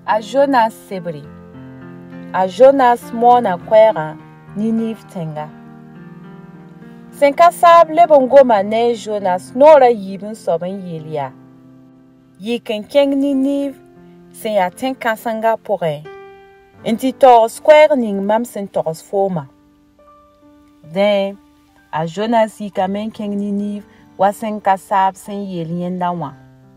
A Jonas sebri. A Jonas mona kwera Ninive tenga. Senka sab lebon goma ne Jonas nora yibin soben yelia. Yi kenkeng Ninive sen ya tenka sanga pore. Inti toros kwera ning mam sen toros foma. Den a Jonas yi kamen keng Ninive wa senka sab sen yelien dawa.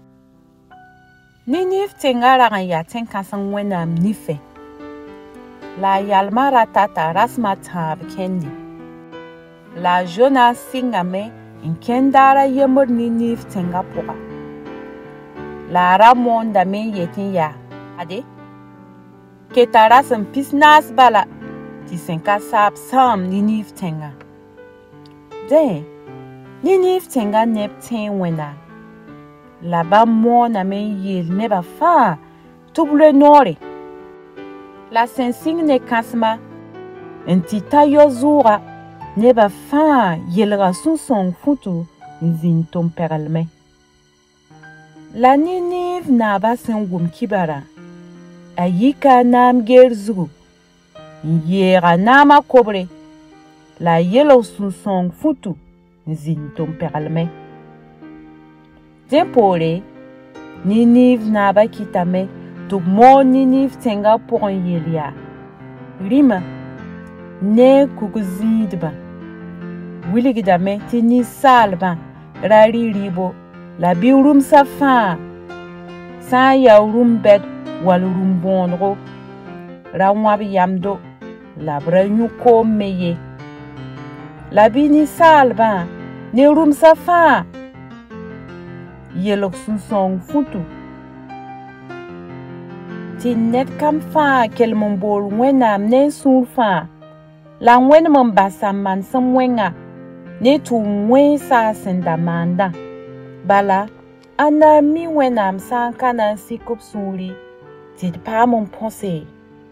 Ninive tenga ragan ya tenka sang wenam nife. La yalmara tata rasma tab kendi. La Jonas singame in kendara yemur Ninive tenga poka. La ramon da men yetin ya. Ade? Ketara sem pisnas bala. Ti senka sab sam Ninive tenga. De, Ninive tenga nep ten wena. La ba mona men yel neba fa. Tuble nori. La sensing ne kasma. Ntita yozura. Neba fa yelra son futu nzin tom peralme. La Ninive na ba sen wum kibara. Ayika nam gerzu. Yera nama kobre. La yelo son futu nzin tom peralme. Tempore, Ninive na ba kitame. Tu mo Ninive tenga pour un yelia. Rima. Ne kukuzidba. Wiligidame tini salba. Rari ribo. La biurum safa. Sa ya urum bed walurum bonro. Rawab yamdo. La branyuko meye. La bini salba. Ne rum safa. Yelok song futu. Tinet kam fa kel mon bol wenam ne sun fa. La wen mon basa man sam wenga. Ne tu wen sa sendamanda. Bala, ana mi wenam sa kana sikop suri. Tid pa mon pense.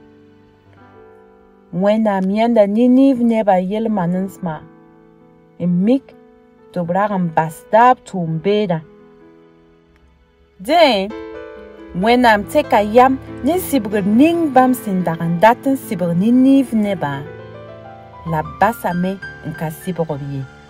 Wenam yanda Ninive neba yel manansma. Mik to bragam basdab to mbeda. Den, wenam teka yam ni sibir ning bam sindaran daten sibir Ninive neba. La basame nka sibir obye.